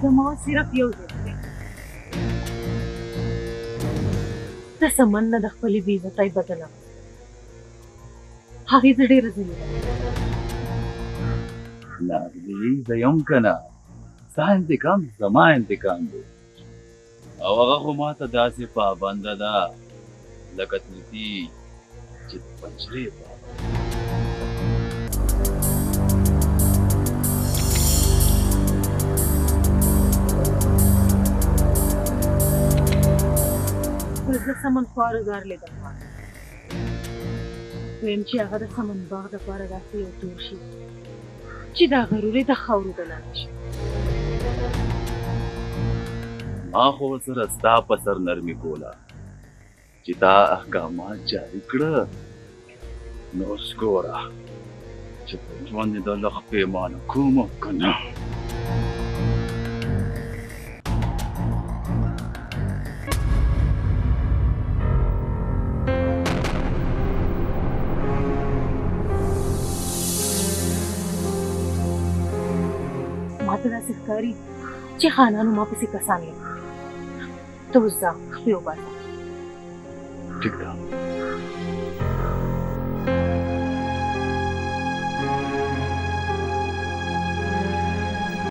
زما صرف یو ځای دی. د سمن نه د خپلې بې عزتۍ بدله هغې زه ډېره ځلېدم. نازلي زه یم که نه، ستا انتقام زما انتقام دی او هغه خو ماته داسې پابنده ده لکه طوطي چې د پنجرې پابند. زه سمن خوارهګار لیدم ویم چې هغه د سمن باغ دپاره داسې یو جوړ شي چې دا غرور یې د خاورو د لاندې شي. ما خو ورسره ستا په سر نرمي کوله چې تا احکامات جاري کړه، نو اوس ګوره چې په ژوند یې د لغ پیمانه کوم که نه. ماته داسې ښکاري چې خانانو ما پسې کسان لري. ته اوس ځه خپې وباسه. ټیک ده.